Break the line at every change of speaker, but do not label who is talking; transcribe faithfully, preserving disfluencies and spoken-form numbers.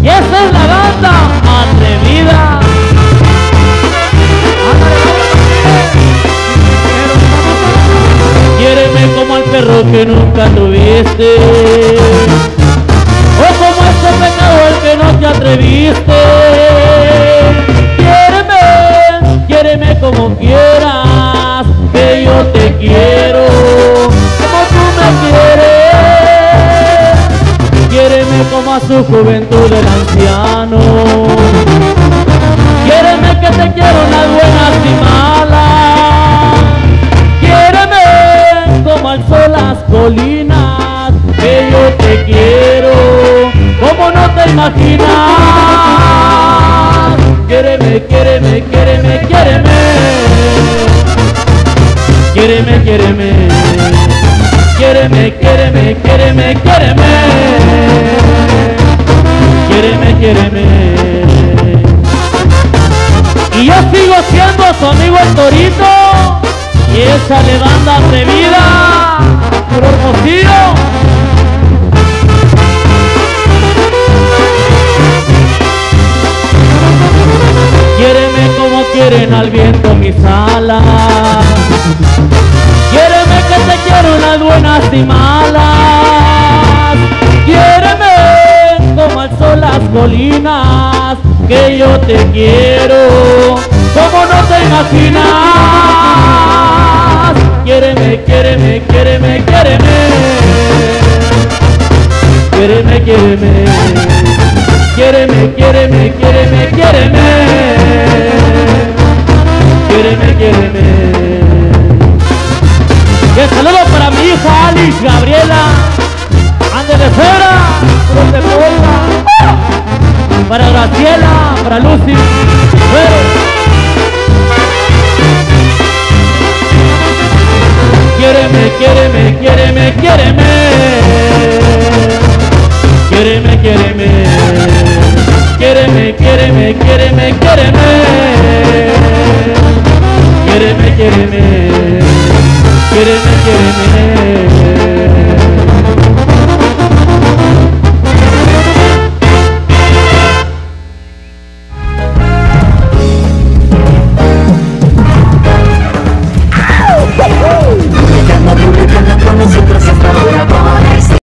Y esa es la banda atrevida. Quiéreme como al perro que nunca tuviste, o como ese pecado al que no te atreviste. Quiéreme, quiéreme como quieras, que yo te quiero como tú me quieres. Quiéreme como a su juventud el anciano. Quiéreme que te quiero en las buenas y malas. Quiéreme como al sol las colinas, que yo te quiero como no te imaginas. Quiéreme, quiéreme, quiéreme, quiéreme. Quiéreme, quiéreme. Quiéreme, quiéreme, quiéreme, quiéreme. Quiéreme, quiéreme. Y yo sigo siendo su amigo el Torito, y esa le banda atrevida, puro Hermosillo. Quiéreme como quieren al viento mis alas. Quiéreme que te quiero en las buenas y malas. Quiéreme como al sol las colinas, que yo te quiero como no te imaginas. Quiéreme, quiéreme, quiéreme, quiéreme. Quiéreme, quiéreme. Quiéreme, quiéreme, quiéreme, quiéreme. Quiéreme, quiéreme. Que saludo para mi hija Alice Gabriela. Ándele fuera, no te ponga. Para Graciela, para Lucy. Fuera. Quiéreme, quiéreme, quiéreme, quiéreme. Quiéreme, quiéreme. Quiéreme, quiéreme, quiéreme, quiéreme.